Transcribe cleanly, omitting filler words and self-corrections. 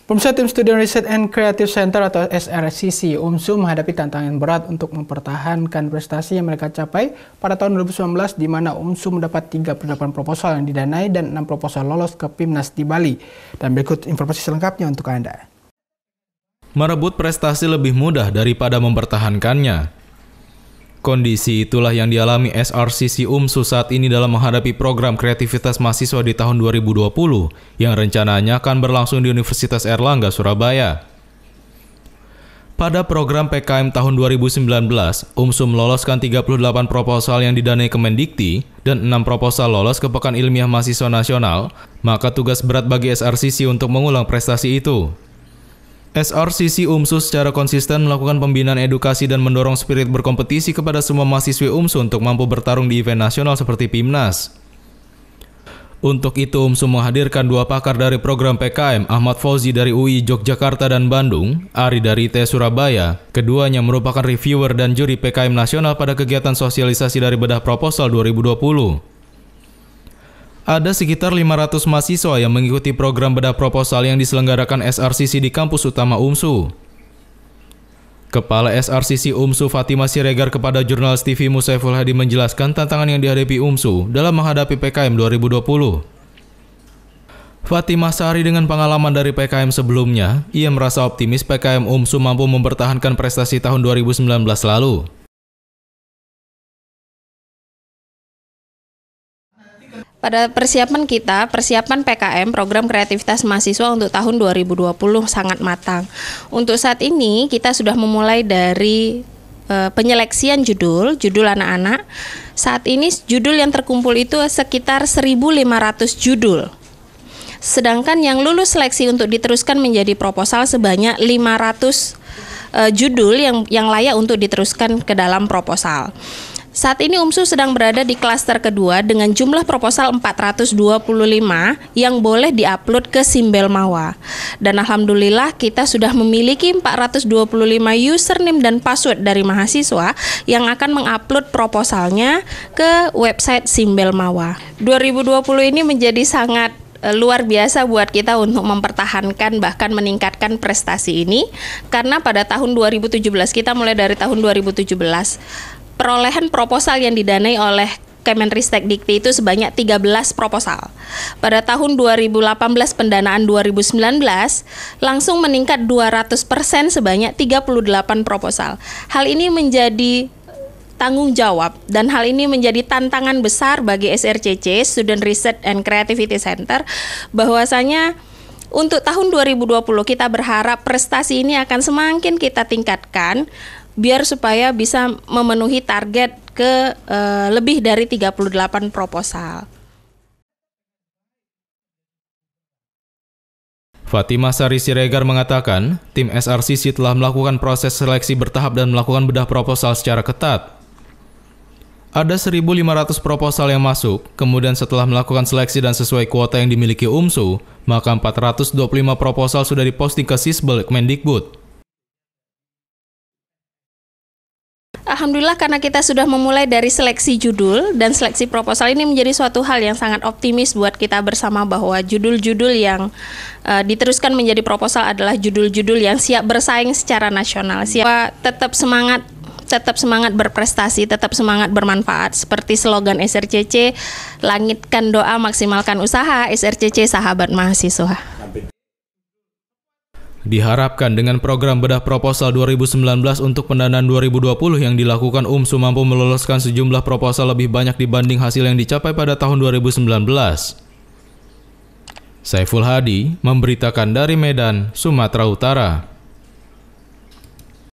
Pemirsa, tim Student Research and Creative Center atau SRCC UMSU menghadapi tantangan berat untuk mempertahankan prestasi yang mereka capai pada tahun 2019, di mana UMSU mendapat 38 proposal yang didanai dan 6 proposal lolos ke PIMNAS di Bali. Dan berikut informasi selengkapnya untuk Anda. Merebut prestasi lebih mudah daripada mempertahankannya. Kondisi itulah yang dialami SRCC UMSU saat ini dalam menghadapi program kreativitas mahasiswa di tahun 2020 yang rencananya akan berlangsung di Universitas Airlangga, Surabaya. Pada program PKM tahun 2019, UMSU meloloskan 38 proposal yang didanai Kemendikti dan 6 proposal lolos ke Pekan Ilmiah Mahasiswa Nasional, maka tugas berat bagi SRCC untuk mengulang prestasi itu. SRCC UMSU secara konsisten melakukan pembinaan edukasi dan mendorong spirit berkompetisi kepada semua mahasiswa UMSU untuk mampu bertarung di event nasional seperti PIMNAS. Untuk itu, UMSU menghadirkan 2 pakar dari program PKM, Ahmad Fauzi dari UI Yogyakarta dan Bandung, Ari dari ITS Surabaya. Keduanya merupakan reviewer dan juri PKM nasional pada kegiatan sosialisasi dari bedah proposal 2020. Ada sekitar 500 mahasiswa yang mengikuti program bedah proposal yang diselenggarakan SRCC di kampus utama UMSU. Kepala SRCC UMSU Fatimah Siregar kepada jurnalis TV Saiful Hadi menjelaskan tantangan yang dihadapi UMSU dalam menghadapi PKM 2020. Fatimah sehari dengan pengalaman dari PKM sebelumnya, ia merasa optimis PKM UMSU mampu mempertahankan prestasi tahun 2019 lalu. Pada persiapan PKM, program kreativitas mahasiswa untuk tahun 2020 sangat matang. Untuk saat ini, kita sudah memulai dari penyeleksian judul anak-anak. Saat ini judul yang terkumpul itu sekitar 1.500 judul. Sedangkan yang lulus seleksi untuk diteruskan menjadi proposal sebanyak 500 judul yang layak untuk diteruskan ke dalam proposal. Saat ini UMSU sedang berada di klaster kedua dengan jumlah proposal 425 yang boleh diupload ke Simbel Mawa. Dan alhamdulillah kita sudah memiliki 425 username dan password dari mahasiswa yang akan mengupload proposalnya ke website Simbel Mawa. 2020 ini menjadi sangat luar biasa buat kita untuk mempertahankan bahkan meningkatkan prestasi ini, karena pada tahun 2017, kita mulai dari tahun 2017, perolehan proposal yang didanai oleh Kemenristek Dikti itu sebanyak 13 proposal. Pada tahun 2018 pendanaan 2019 langsung meningkat 200% sebanyak 38 proposal. Hal ini menjadi tanggung jawab dan hal ini menjadi tantangan besar bagi SRCC, Student Research and Creativity Center, bahwasanya untuk tahun 2020 kita berharap prestasi ini akan semakin kita tingkatkan biar supaya bisa memenuhi target ke lebih dari 38 proposal. Fatimah Sari Siregar mengatakan, tim SRCC telah melakukan proses seleksi bertahap dan melakukan bedah proposal secara ketat. Ada 1.500 proposal yang masuk, kemudian setelah melakukan seleksi dan sesuai kuota yang dimiliki UMSU, maka 425 proposal sudah diposting ke Sisbel Kemendikbud. Alhamdulillah, karena kita sudah memulai dari seleksi judul dan seleksi proposal, ini menjadi suatu hal yang sangat optimis buat kita bersama bahwa judul-judul yang diteruskan menjadi proposal adalah judul-judul yang siap bersaing secara nasional, siap tetap semangat berprestasi, tetap semangat bermanfaat. Seperti slogan SRCC, langitkan doa, maksimalkan usaha, SRCC sahabat mahasiswa. Diharapkan dengan program bedah proposal 2019 untuk pendanaan 2020 yang dilakukan UMSU mampu meloloskan sejumlah proposal lebih banyak dibanding hasil yang dicapai pada tahun 2019. Saiful Hadi memberitakan dari Medan, Sumatera Utara.